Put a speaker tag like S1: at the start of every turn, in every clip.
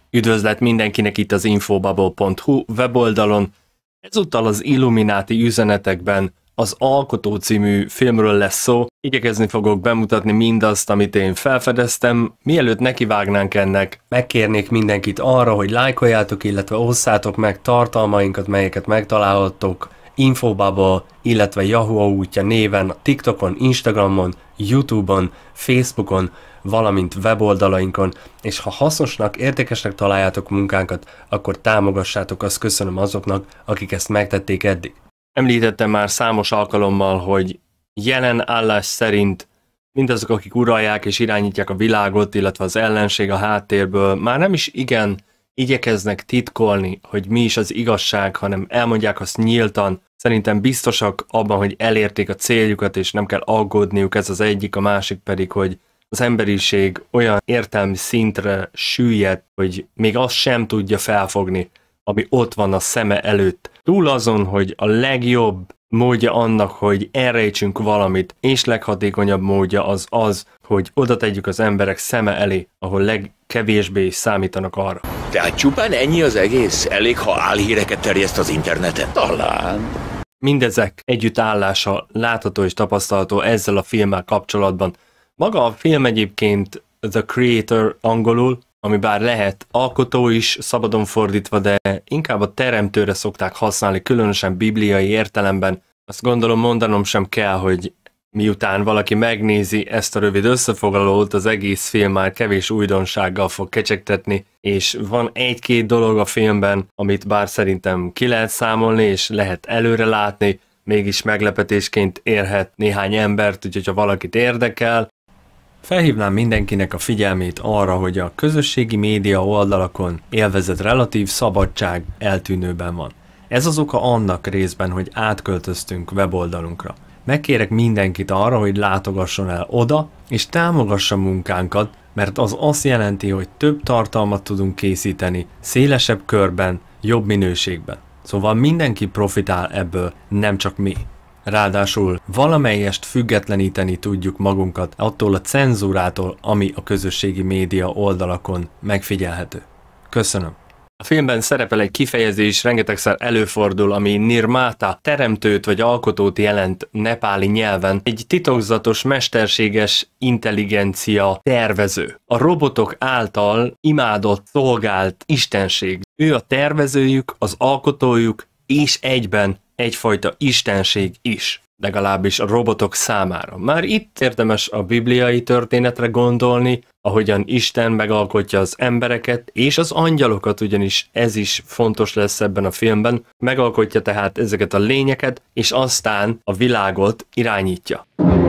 S1: Üdvözlet mindenkinek itt az infobubble.hu weboldalon. Ezúttal az Illuminati üzenetekben az Alkotó című filmről lesz szó. Igyekezni fogok bemutatni mindazt, amit én felfedeztem. Mielőtt nekivágnánk ennek, megkérnék mindenkit arra, hogy lájkoljátok, illetve osszátok meg tartalmainkat, melyeket megtalálhattok Infobubble, illetve Yahoo útja néven, TikTokon, Instagramon, YouTube-on, Facebookon, valamint weboldalainkon, és ha hasznosnak, értékesnek találjátok munkánkat, akkor támogassátok, azt köszönöm azoknak, akik ezt megtették eddig. Említettem már számos alkalommal, hogy jelen állás szerint mindazok, akik uralják és irányítják a világot, illetve az ellenség a háttérből, már nem is igen igyekeznek titkolni, hogy mi is az igazság, hanem elmondják azt nyíltan. Szerintem biztosak abban, hogy elérték a céljukat, és nem kell aggódniuk, ez az egyik, a másik pedig, hogy az emberiség olyan értelmi szintre süllyedt, hogy még azt sem tudja felfogni, ami ott van a szeme előtt. Túl azon, hogy a legjobb módja annak, hogy elrejtsünk valamit, és leghatékonyabb módja az, hogy oda tegyük az emberek szeme elé, ahol legkevésbé is számítanak arra.
S2: Tehát csupán ennyi az egész? Elég, ha álhíreket terjeszt az interneten? Talán.
S1: Mindezek együttállása látható és tapasztalható ezzel a filmmel kapcsolatban. Maga a film egyébként The Creator angolul, ami bár lehet alkotó is szabadon fordítva, de inkább a teremtőre szokták használni, különösen bibliai értelemben. Azt gondolom mondanom sem kell, hogy miután valaki megnézi ezt a rövid összefoglalót, az egész film már kevés újdonsággal fog kecsegtetni, és van egy-két dolog a filmben, amit bár szerintem ki lehet számolni, és lehet előre látni, mégis meglepetésként érhet néhány embert, úgyhogy ha valakit érdekel. Felhívnám mindenkinek a figyelmét arra, hogy a közösségi média oldalakon élvezett relatív szabadság eltűnőben van. Ez az oka annak részben, hogy átköltöztünk weboldalunkra. Megkérek mindenkit arra, hogy látogasson el oda, és támogassa munkánkat, mert az azt jelenti, hogy több tartalmat tudunk készíteni, szélesebb körben, jobb minőségben. Szóval mindenki profitál ebből, nem csak mi. Ráadásul valamelyest függetleníteni tudjuk magunkat attól a cenzúrától, ami a közösségi média oldalakon megfigyelhető. Köszönöm. A filmben szerepel egy kifejezés, rengetegszer előfordul, ami nirmáta, teremtőt vagy alkotót jelent nepáli nyelven. Egy titokzatos, mesterséges intelligencia tervező. A robotok által imádott, szolgált istenség. Ő a tervezőjük, az alkotójuk, és egyben egyfajta istenség is, legalábbis a robotok számára. Már itt érdemes a bibliai történetre gondolni, ahogyan Isten megalkotja az embereket és az angyalokat, ugyanis ez is fontos lesz ebben a filmben. Megalkotja tehát ezeket a lényeket, és aztán a világot irányítja.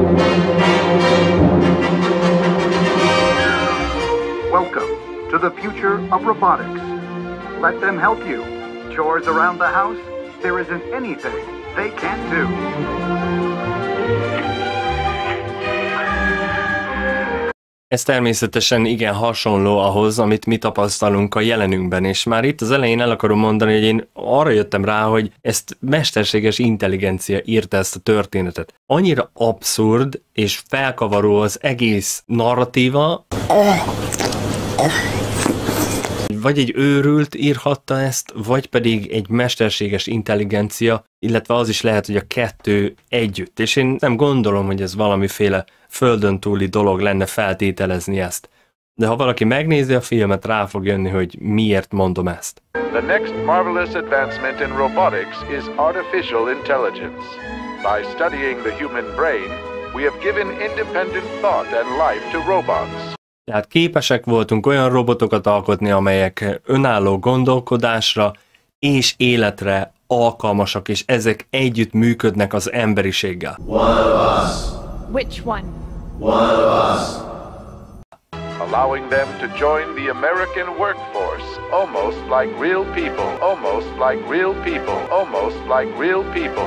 S3: Welcome to the future of robotics. Let them help you. Chores around the house? There isn't anything they can't do.
S1: Ez természetesen igen hasonló ahhoz, amit mi tapasztalunk a jelenünkben, és már itt az elején el akarom mondani, hogy én arra jöttem rá, hogy ezt mesterséges intelligencia írta ezt a történetet. Annyira abszurd és felkavaró az egész narratíva, vagy egy őrült írhatta ezt, vagy pedig egy mesterséges intelligencia, illetve az is lehet, hogy a kettő együtt. És én nem gondolom, hogy ez valamiféle földön túli dolog lenne feltételezni ezt. De ha valaki megnézi a filmet, rá fog jönni, hogy miért mondom ezt.
S4: The next marvelous advancement in robotics is artificial intelligence. By studying the human brain, we have given independent thought and life to robots.
S1: Tehát képesek voltunk olyan robotokat alkotni, amelyek önálló gondolkodásra és életre alkalmasak, és ezek együtt működnek az emberiséggel.
S5: One of us.
S6: Which one?
S5: One of us.
S4: Allowing them to join the American workforce, almost like real people, almost like real people, almost like real people.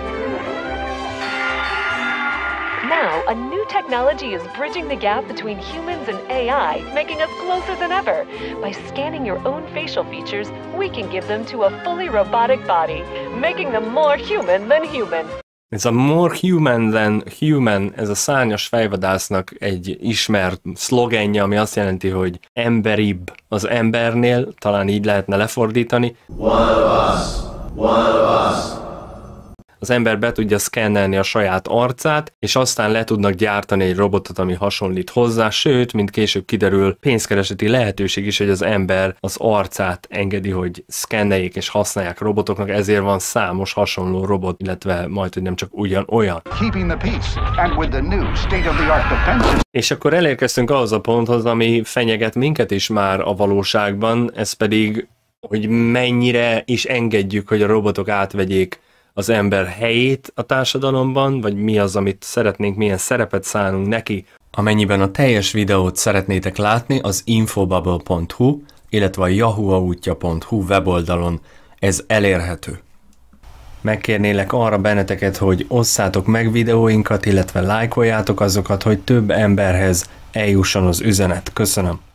S6: Now, a new technology is bridging the gap between humans and AI, making us closer than ever. By scanning your own facial features, we can give them to a fully robotic body, making them more human than human.
S1: Ez a more human than human, ez a szárnyas fejvadásznak egy ismert szlogenje, ami azt jelenti, hogy emberibb az embernél, talán így lehetne lefordítani.
S5: One of us. One of us.
S1: Az ember be tudja szkennelni a saját arcát, és aztán le tudnak gyártani egy robotot, ami hasonlít hozzá, sőt, mint később kiderül, pénzkereseti lehetőség is, hogy az ember az arcát engedi, hogy szkenneljék és használják robotoknak, ezért van számos hasonló robot, illetve majdhogy nem csak ugyanolyan.
S3: Keeping the peace, and with the new state-of-the-art defenses.
S1: És akkor elérkeztünk ahhoz a ponthoz, ami fenyeget minket is már a valóságban, ez pedig, hogy mennyire is engedjük, hogy a robotok átvegyék az ember helyét a társadalomban, vagy mi az, amit szeretnénk, milyen szerepet szánunk neki. Amennyiben a teljes videót szeretnétek látni, az infobubble.hu, illetve a yahooautja.hu weboldalon ez elérhető. Megkérnélek arra benneteket, hogy osszátok meg videóinkat, illetve lájkoljátok azokat, hogy több emberhez eljusson az üzenet. Köszönöm!